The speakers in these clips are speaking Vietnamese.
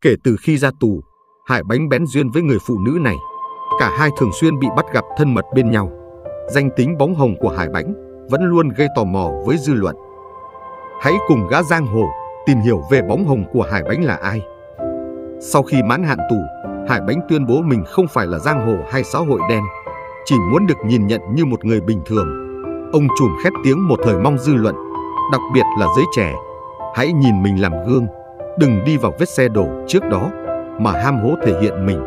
Kể từ khi ra tù, Hải Bánh bén duyên với người phụ nữ này. Cả hai thường xuyên bị bắt gặp thân mật bên nhau. Danh tính bóng hồng của Hải Bánh vẫn luôn gây tò mò với dư luận. Hãy cùng gã giang hồ tìm hiểu về bóng hồng của Hải Bánh là ai. Sau khi mãn hạn tù, Hải Bánh tuyên bố mình không phải là giang hồ hay xã hội đen, chỉ muốn được nhìn nhận như một người bình thường. Ông trùm khét tiếng một thời mong dư luận, đặc biệt là giới trẻ, hãy nhìn mình làm gương, đừng đi vào vết xe đổ trước đó mà ham hố thể hiện mình.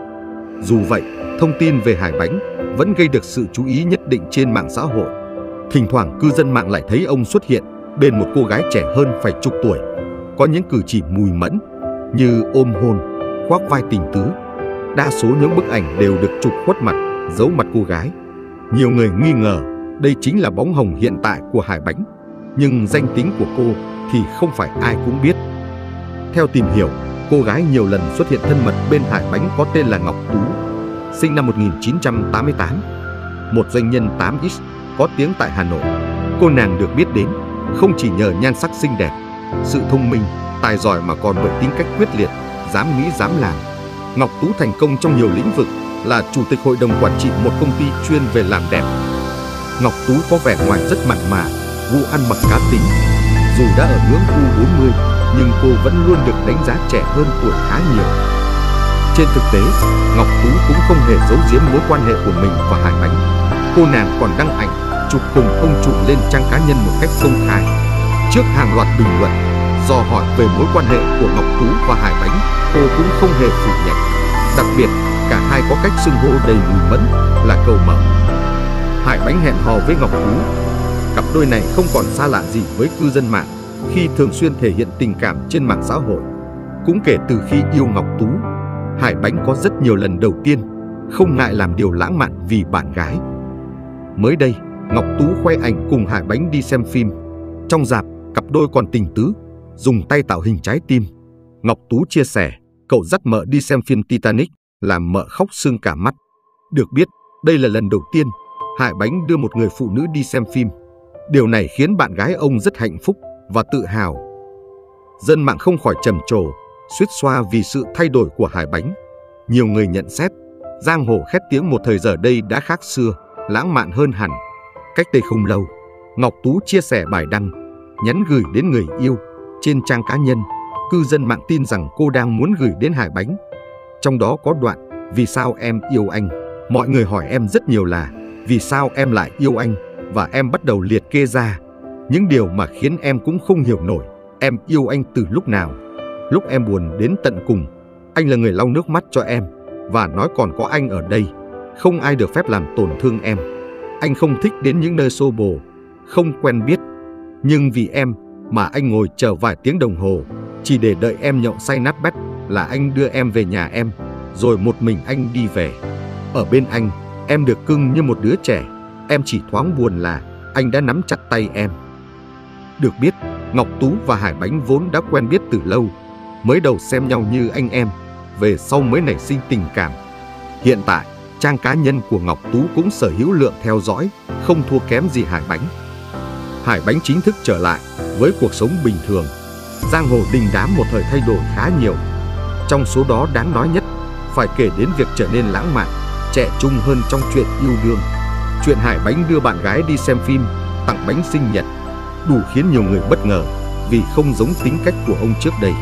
Dù vậy, thông tin về Hải Bánh vẫn gây được sự chú ý nhất định trên mạng xã hội. Thỉnh thoảng cư dân mạng lại thấy ông xuất hiện bên một cô gái trẻ hơn phải chục tuổi, có những cử chỉ mùi mẫn như ôm hôn, khoác vai tình tứ. Đa số những bức ảnh đều được chụp khuất mặt, giấu mặt cô gái. Nhiều người nghi ngờ đây chính là bóng hồng hiện tại của Hải Bánh, nhưng danh tính của cô thì không phải ai cũng biết. Theo tìm hiểu, cô gái nhiều lần xuất hiện thân mật bên Hải Bánh có tên là Ngọc Tú, sinh năm 1988, một doanh nhân 8X có tiếng tại Hà Nội. Cô nàng được biết đến không chỉ nhờ nhan sắc xinh đẹp, sự thông minh, tài giỏi mà còn bởi tính cách quyết liệt, dám nghĩ dám làm. Ngọc Tú thành công trong nhiều lĩnh vực, là chủ tịch hội đồng quản trị một công ty chuyên về làm đẹp. Ngọc Tú có vẻ ngoài rất mặn mà, gu ăn mặc cá tính. Dù đã ở ngưỡng U40, nhưng cô vẫn luôn được đánh giá trẻ hơn tuổi khá nhiều. Trên thực tế, Ngọc Tú cũng không hề giấu giếm mối quan hệ của mình và Hải Bánh. Cô nàng còn đăng ảnh chụp cùng ông trùm lên trang cá nhân một cách công khai. Trước hàng loạt bình luận dò hỏi về mối quan hệ của Ngọc Tú và Hải Bánh, cô cũng không hề phủ nhận. Đặc biệt, cả hai có cách xưng hô đầy mùi mẫn là cậu mở. Hải Bánh hẹn hò với Ngọc Tú. Cặp đôi này không còn xa lạ gì với cư dân mạng khi thường xuyên thể hiện tình cảm trên mạng xã hội. Cũng kể từ khi yêu Ngọc Tú, Hải Bánh có rất nhiều lần đầu tiên không ngại làm điều lãng mạn vì bạn gái. Mới đây, Ngọc Tú khoe ảnh cùng Hải Bánh đi xem phim. Trong rạp, cặp đôi còn tình tứ, dùng tay tạo hình trái tim. Ngọc Tú chia sẻ, cậu dắt mợ đi xem phim Titanic, làm mợ khóc sưng cả mắt. Được biết, đây là lần đầu tiên Hải Bánh đưa một người phụ nữ đi xem phim. Điều này khiến bạn gái ông rất hạnh phúc và tự hào. Dân mạng không khỏi trầm trồ, xuýt xoa vì sự thay đổi của Hải Bánh. Nhiều người nhận xét, giang hồ khét tiếng một thời giờ đây đã khác xưa, lãng mạn hơn hẳn. Cách đây không lâu, Ngọc Tú chia sẻ bài đăng, nhắn gửi đến người yêu trên trang cá nhân. Cư dân mạng tin rằng cô đang muốn gửi đến Hải Bánh. Trong đó có đoạn, vì sao em yêu anh? Mọi người hỏi em rất nhiều là, vì sao em lại yêu anh? Và em bắt đầu liệt kê ra những điều mà khiến em cũng không hiểu nổi. Em yêu anh từ lúc nào? Lúc em buồn đến tận cùng, anh là người lau nước mắt cho em và nói còn có anh ở đây, không ai được phép làm tổn thương em. Anh không thích đến những nơi xô bồ, không quen biết, nhưng vì em mà anh ngồi chờ vài tiếng đồng hồ, chỉ để đợi em nhậu say nát bét là anh đưa em về nhà em, rồi một mình anh đi về. Ở bên anh, em được cưng như một đứa trẻ. Em chỉ thoáng buồn là anh đã nắm chặt tay em. Được biết, Ngọc Tú và Hải Bánh vốn đã quen biết từ lâu, mới đầu xem nhau như anh em, về sau mới nảy sinh tình cảm. Hiện tại, trang cá nhân của Ngọc Tú cũng sở hữu lượng theo dõi không thua kém gì Hải Bánh. Hải Bánh chính thức trở lại với cuộc sống bình thường. Giang hồ đình đám một thời thay đổi khá nhiều. Trong số đó đáng nói nhất phải kể đến việc trở nên lãng mạn, trẻ trung hơn trong chuyện yêu đương. Chuyện Hải Bánh đưa bạn gái đi xem phim, tặng bánh sinh nhật, đủ khiến nhiều người bất ngờ vì không giống tính cách của ông trước đây.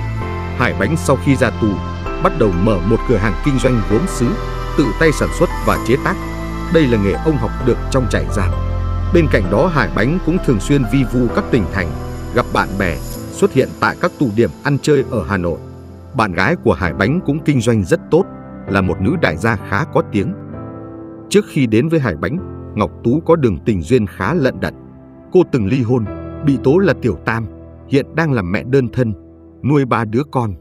Hải Bánh sau khi ra tù, bắt đầu mở một cửa hàng kinh doanh gốm sứ, tự tay sản xuất và chế tác. Đây là nghề ông học được trong trại giam. Bên cạnh đó, Hải Bánh cũng thường xuyên vi vu các tỉnh thành, gặp bạn bè, xuất hiện tại các tụ điểm ăn chơi ở Hà Nội. Bạn gái của Hải Bánh cũng kinh doanh rất tốt, là một nữ đại gia khá có tiếng. Trước khi đến với Hải Bánh, Ngọc Tú có đường tình duyên khá lận đận. Cô từng ly hôn, bị tố là tiểu tam, hiện đang làm mẹ đơn thân, nuôi 3 đứa con.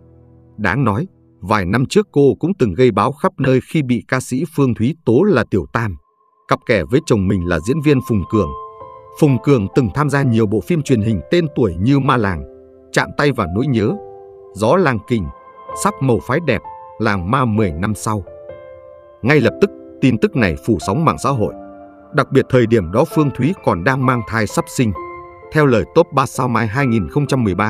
Đáng nói, vài năm trước cô cũng từng gây báo khắp nơi khi bị ca sĩ Phương Thúy tố là tiểu tam, cặp kè với chồng mình là diễn viên Phùng Cường. Phùng Cường từng tham gia nhiều bộ phim truyền hình tên tuổi như Ma Làng, Chạm tay vào nỗi nhớ, Gió làng kình, Sắp màu phái đẹp, Làng ma 10 năm sau. Ngay lập tức, tin tức này phủ sóng mạng xã hội. Đặc biệt thời điểm đó Phương Thúy còn đang mang thai sắp sinh. Theo lời top 3 sao Mai 2013,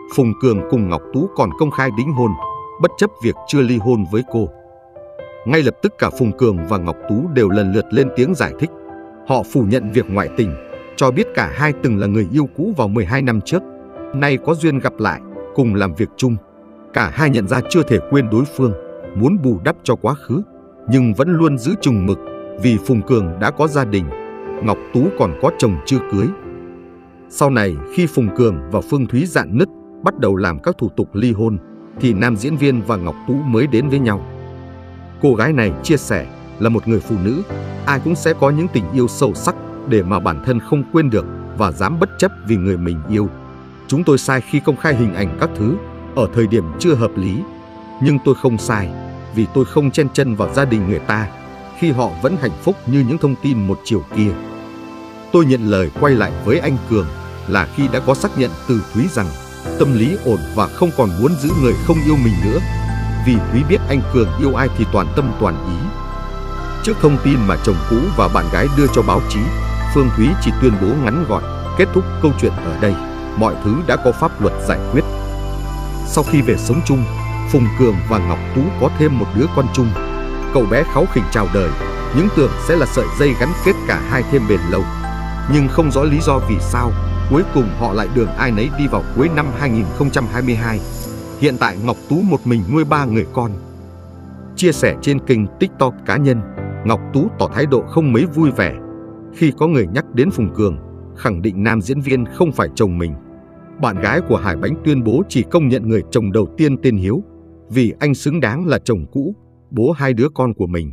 Phùng Cường cùng Ngọc Tú còn công khai đính hôn, bất chấp việc chưa ly hôn với cô. Ngay lập tức cả Phùng Cường và Ngọc Tú đều lần lượt lên tiếng giải thích. Họ phủ nhận việc ngoại tình, cho biết cả hai từng là người yêu cũ vào 12 năm trước, nay có duyên gặp lại, cùng làm việc chung. Cả hai nhận ra chưa thể quên đối phương, muốn bù đắp cho quá khứ, nhưng vẫn luôn giữ chừng mực vì Phùng Cường đã có gia đình, Ngọc Tú còn có chồng chưa cưới. Sau này khi Phùng Cường và Phương Thúy rạn nứt, bắt đầu làm các thủ tục ly hôn, thì nam diễn viên và Ngọc Tú mới đến với nhau. Cô gái này chia sẻ là một người phụ nữ, ai cũng sẽ có những tình yêu sâu sắc để mà bản thân không quên được và dám bất chấp vì người mình yêu. Chúng tôi sai khi công khai hình ảnh các thứ ở thời điểm chưa hợp lý, nhưng tôi không sai vì tôi không chen chân vào gia đình người ta khi họ vẫn hạnh phúc như những thông tin một chiều kia. Tôi nhận lời quay lại với anh Cường là khi đã có xác nhận từ Thúy rằng tâm lý ổn và không còn muốn giữ người không yêu mình nữa, vì Thúy biết anh Cường yêu ai thì toàn tâm toàn ý. Trước thông tin mà chồng cũ và bạn gái đưa cho báo chí, Phương Thúy chỉ tuyên bố ngắn gọn, kết thúc câu chuyện ở đây, mọi thứ đã có pháp luật giải quyết. Sau khi về sống chung, Phùng Cường và Ngọc Tú có thêm một đứa con chung. Cậu bé kháu khỉnh chào đời, những tưởng sẽ là sợi dây gắn kết cả hai thêm bền lâu. Nhưng không rõ lý do vì sao, cuối cùng họ lại đường ai nấy đi vào cuối năm 2022. Hiện tại Ngọc Tú một mình nuôi 3 người con. Chia sẻ trên kênh TikTok cá nhân, Ngọc Tú tỏ thái độ không mấy vui vẻ khi có người nhắc đến Phùng Cường, khẳng định nam diễn viên không phải chồng mình. Bạn gái của Hải Bánh tuyên bố chỉ công nhận người chồng đầu tiên tên Hiếu, vì anh xứng đáng là chồng cũ, bố 2 đứa con của mình.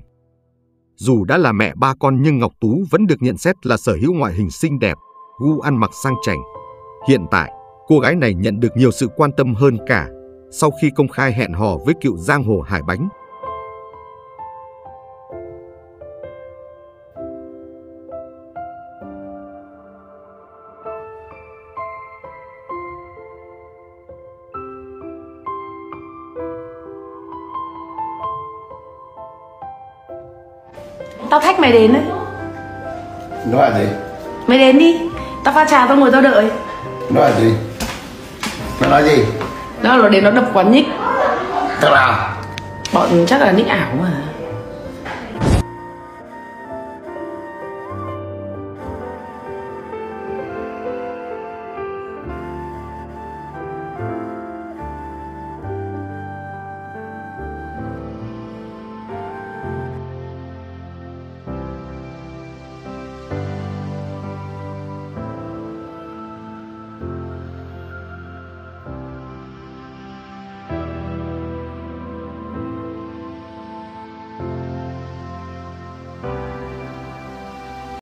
Dù đã là mẹ 3 con nhưng Ngọc Tú vẫn được nhận xét là sở hữu ngoại hình xinh đẹp, gu ăn mặc sang chảnh. Hiện tại, cô gái này nhận được nhiều sự quan tâm hơn cả sau khi công khai hẹn hò với cựu giang hồ Hải Bánh. Tao thách mày đến đấy. Nói là gì? Mày đến đi. Tao pha trà tao ngồi tao đợi. Nói là gì? Mày nói gì? Đó là đến nó đập quán Nick. Thằng nào? Bọn chắc là Nick ảo mà.